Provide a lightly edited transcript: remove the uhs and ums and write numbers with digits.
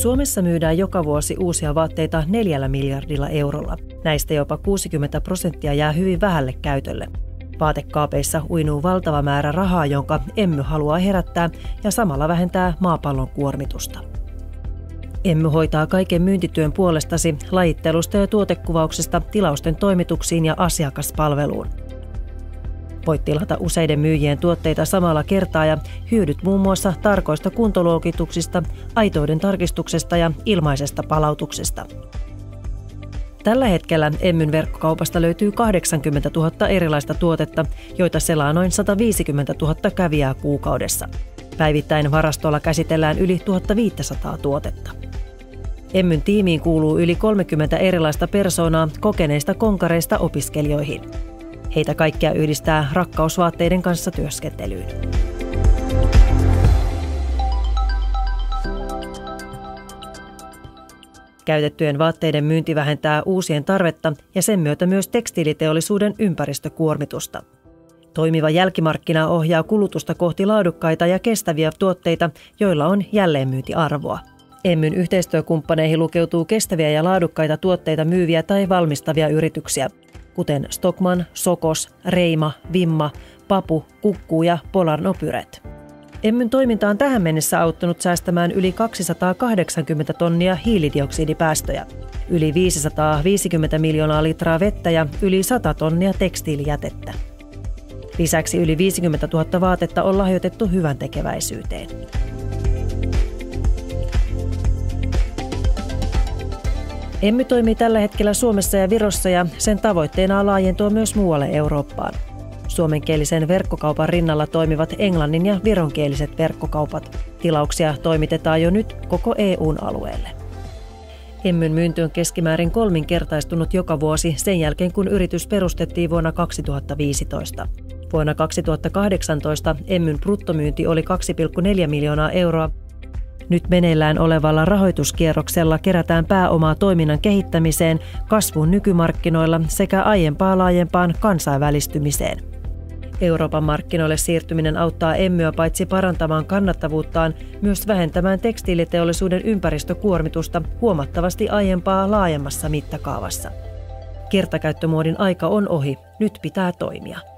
Suomessa myydään joka vuosi uusia vaatteita 4 miljardilla eurolla. Näistä jopa 60% jää hyvin vähälle käytölle. Vaatekaapeissa uinuu valtava määrä rahaa, jonka Emmy haluaa herättää ja samalla vähentää maapallon kuormitusta. Emmy hoitaa kaiken myyntityön puolestasi lajittelusta ja tuotekuvauksesta tilausten toimituksiin ja asiakaspalveluun. Voit tilata useiden myyjien tuotteita samalla kertaa ja hyödyt muun muassa tarkoista kuntoluokituksista, aitouden tarkistuksesta ja ilmaisesta palautuksesta. Tällä hetkellä Emmyn verkkokaupasta löytyy 80 000 erilaista tuotetta, joita selaa noin 150 000 kävijää kuukaudessa. Päivittäin varastolla käsitellään yli 1500 tuotetta. Emmyn tiimiin kuuluu yli 30 erilaista persoonaa kokeneista konkareista opiskelijoihin. Heitä kaikkia yhdistää rakkausvaatteiden kanssa työskentelyyn. Käytettyjen vaatteiden myynti vähentää uusien tarvetta ja sen myötä myös tekstiiliteollisuuden ympäristökuormitusta. Toimiva jälkimarkkina ohjaa kulutusta kohti laadukkaita ja kestäviä tuotteita, joilla on jälleenmyyntiarvoa. Emmyn yhteistyökumppaneihin lukeutuu kestäviä ja laadukkaita tuotteita myyviä tai valmistavia yrityksiä, kuten Stockmann, Sokos, Reima, Vimma, Papu, Kukkuu ja Polar No Pyret. Emmyn toiminta on tähän mennessä auttanut säästämään yli 280 tonnia hiilidioksidipäästöjä, yli 550 miljoonaa litraa vettä ja yli 100 tonnia tekstiilijätettä. Lisäksi yli 50 000 vaatetta on lahjoitettu hyväntekeväisyyteen. Emmy toimii tällä hetkellä Suomessa ja Virossa ja sen tavoitteena on laajentua myös muualle Eurooppaan. Suomenkielisen verkkokaupan rinnalla toimivat englannin- ja vironkieliset verkkokaupat. Tilauksia toimitetaan jo nyt koko EU:n alueelle. Emmyn myynti on keskimäärin 3-kertaistunut joka vuosi sen jälkeen, kun yritys perustettiin vuonna 2015. Vuonna 2018 Emmyn bruttomyynti oli 2,4 miljoonaa euroa. Nyt meneillään olevalla rahoituskierroksella kerätään pääomaa toiminnan kehittämiseen, kasvuun nykymarkkinoilla sekä aiempaa laajempaan kansainvälistymiseen. Euroopan markkinoille siirtyminen auttaa Emmyä paitsi parantamaan kannattavuuttaan, myös vähentämään tekstiiliteollisuuden ympäristökuormitusta huomattavasti aiempaa laajemmassa mittakaavassa. Kertakäyttömuodin aika on ohi, nyt pitää toimia.